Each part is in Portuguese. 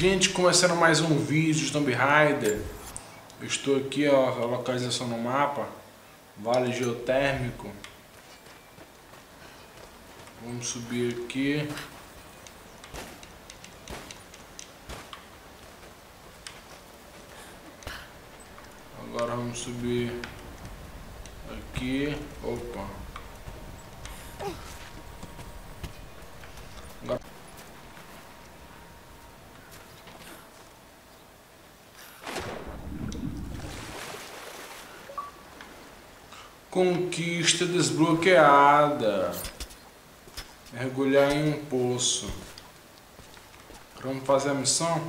Gente, começando mais um vídeo de Tomb Raider. Eu estou aqui, ó, a localização no mapa, Vale Geotérmico. Vamos subir aqui. Agora vamos subir aqui. Opa. Agora... Conquista desbloqueada. Mergulhar em um poço. Vamos fazer a missão?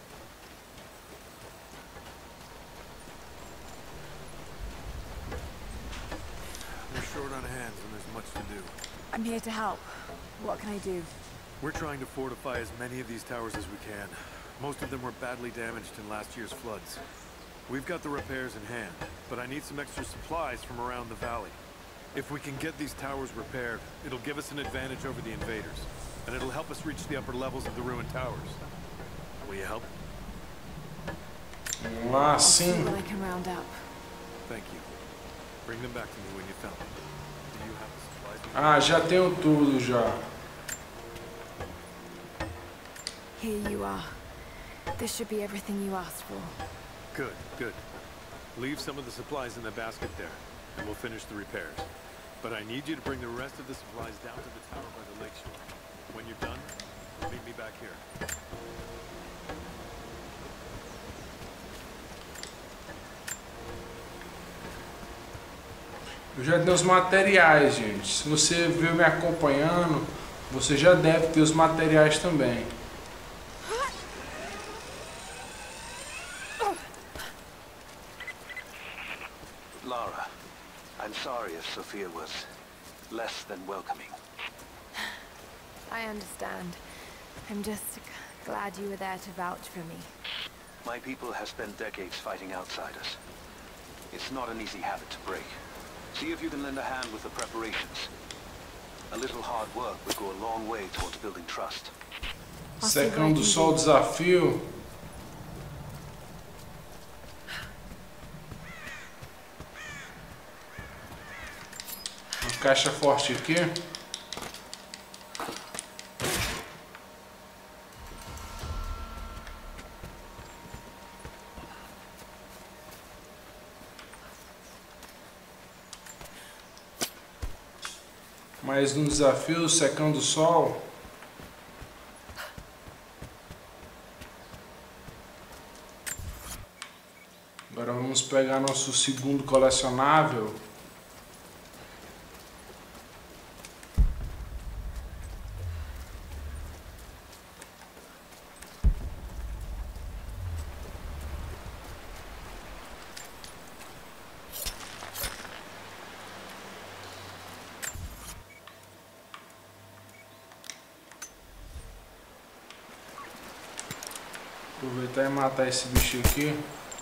I'm here to help. What can I do? We're trying to fortify as many of these towers as we can. Most of them were badly damaged in last year's floods. We've got the repairs in hand, but I need some extra supplies from around the valley. If we can get these towers repaired, it'll give us an advantage over the invaders, and it'll help us reach the upper levels of the ruined towers. Will you help? Ah, I'll see sim. what I can round up. Thank you. Bring them back to me when you found them. Do you have the supplies? Ah, já tenho tudo já. Here you are. This should be everything you asked for. Good, good. Leave some of the supplies in the basket there, and we'll finish the repairs. But I need you to bring the rest of the supplies down to the tower by the lakeshore. When you're done, meet me back here. Eu já tenho os materiais, gente. Se você veio me acompanhando, você já deve ter os materiais também. Lara, I'm sorry if Sophia was less than welcoming. I understand. I'm just glad you were there to vouch for me. My people have spent decades fighting outsiders. It's not an easy habit to break. See if you can lend a hand with the preparations. A little hard work will go a long way towards building trust. Secando só o desafio. Uma caixa forte aqui. Mais um desafio, secando o sol. Agora vamos pegar nosso segundo colecionável. Aproveitar e matar esse bicho aqui.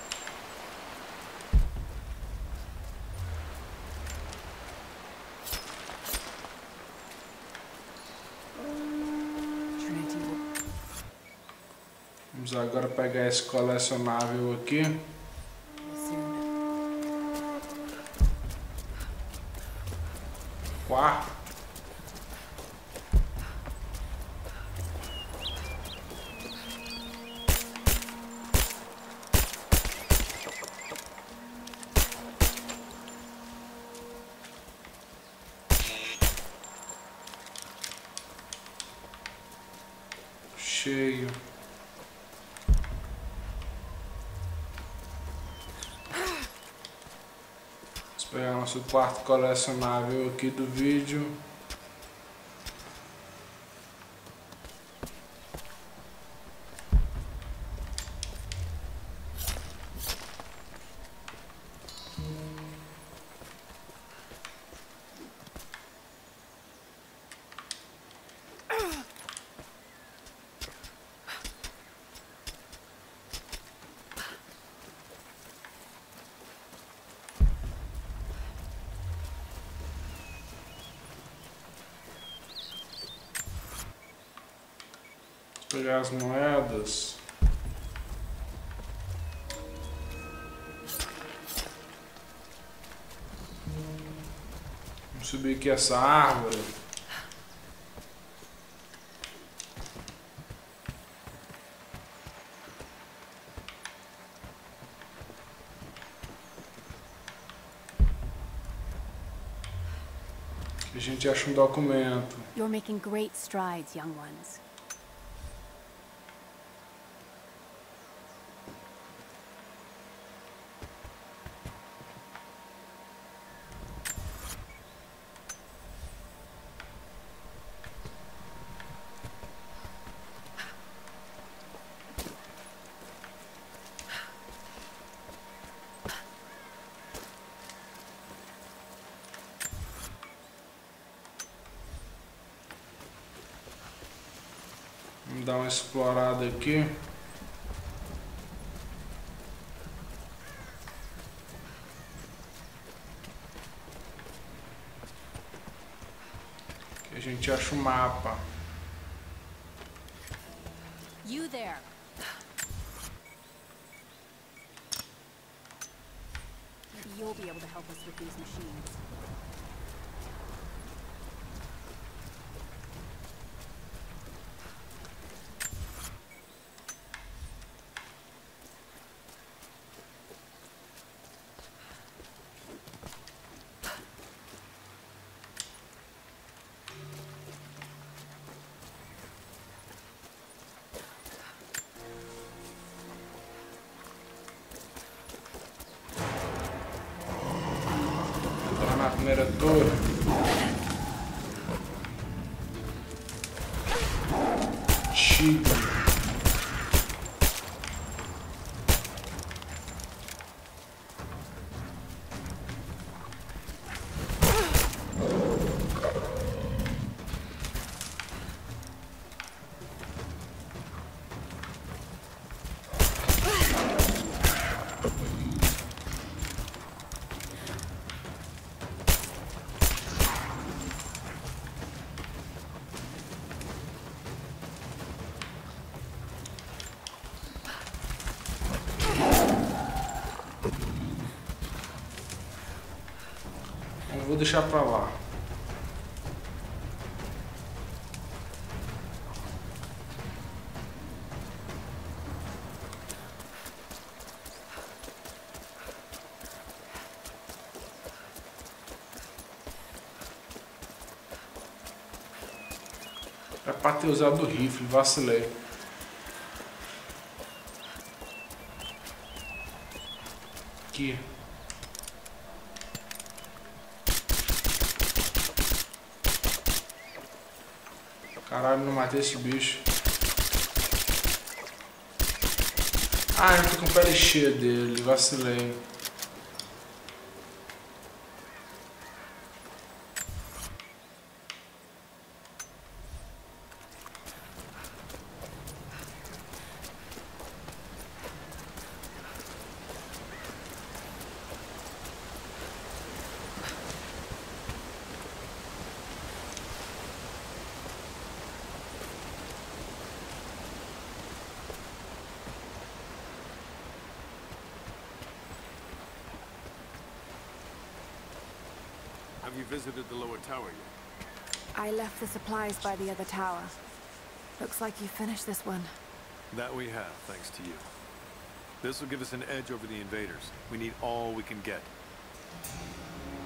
Vamos agora pegar esse colecionável aqui. Quarto. Cheio. Vamos pegar nosso quarto colecionável aqui do vídeo. Pegar as moedas. Subir aqui essa árvore. A gente acha um documento. You're making great strides, young ones. Vamos dar uma explorada aqui. Aqui a gente acha o mapa. You there. Maybe you'll be able to help us with these machines. Entrar na primeira torre. Tigre. Vou deixar pra lá. É pra ter usado o rifle, vacilei. Aqui. Caralho, não matei esse bicho. Ah, eu tô com pele cheia dele, vacilei. Have you visited the lower tower yet? I left the supplies by the other tower. Looks like you finished this one. That we have, thanks to you. This will give us an edge over the invaders. We need all we can get.